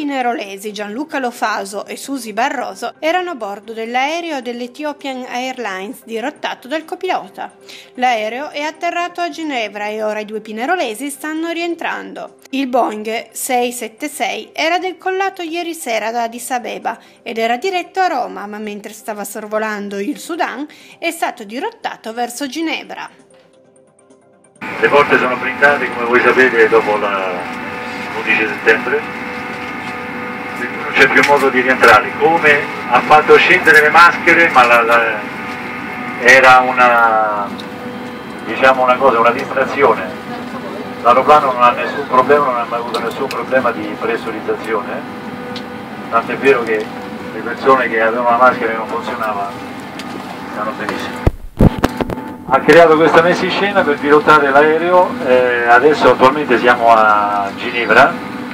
pinerolesi Gianluca Lofaso e Susi Barroso erano a bordo dell'aereo dell'Ethiopian Airlines dirottato dal copilota. L'aereo è atterrato a Ginevra e ora i due pinerolesi stanno rientrando. Il Boeing 676 era decollato ieri sera da Addis Abeba ed era diretto a Roma, ma mentre stava sorvolando il Sudan è stato dirottato verso Ginevra. Le porte sono blindate, come voi sapete, dopo l'11 settembre, quindi non c'è più modo di rientrare. Come ha fatto scendere le maschere, ma era una cosa, una distrazione. L'aeroplano non ha nessun problema, non ha mai avuto nessun problema di pressurizzazione, tant'è vero che le persone che avevano la maschera e non funzionava stanno benissimo. Ha creato questa messa in scena per dirottare l'aereo, adesso attualmente siamo a Ginevra,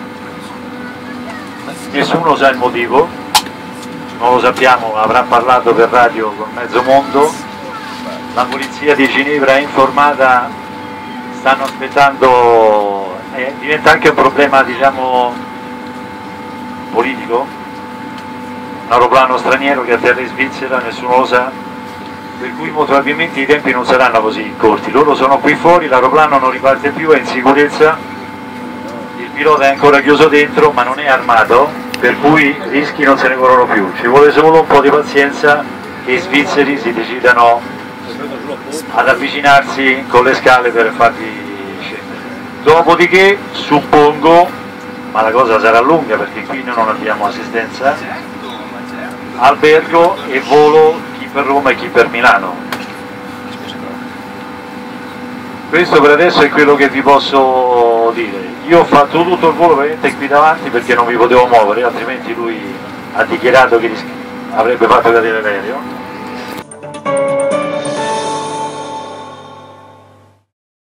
nessuno sa il motivo, non lo sappiamo, avrà parlato per radio con mezzo mondo, la polizia di Ginevra è informata, stanno aspettando, diventa anche un problema politico, un aeroplano straniero che atterra in Svizzera, nessuno lo sa, per cui probabilmente i tempi non saranno così corti. Loro sono qui fuori, l'aeroplano non riparte più, è in sicurezza, il pilota è ancora chiuso dentro ma non è armato, per cui rischi non se ne corrono più. Ci vuole solo un po' di pazienza che i svizzeri si decidano ad avvicinarsi con le scale per farli scendere. Dopodiché suppongo, ma la cosa sarà lunga perché qui noi non abbiamo assistenza, albergo e volo per Roma e chi per Milano. Questo per adesso è quello che vi posso dire. Io ho fatto tutto il volo veramente qui davanti perché non vi potevo muovere, altrimenti lui ha dichiarato che avrebbe fatto cadere l'aereo.